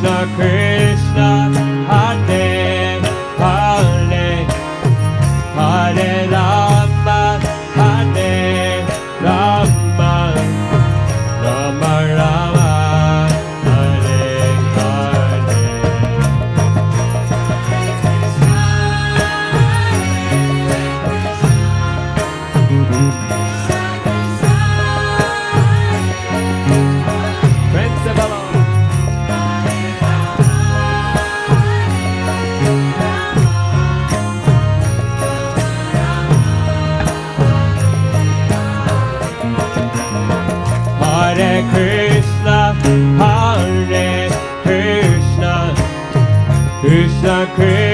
Krishna, Hare Hare, Hare Rama, Hare Rama, Rama Rama, Hare Hare. Prince of Alone. Hare Krishna, Hare Krishna, Krishna Krishna.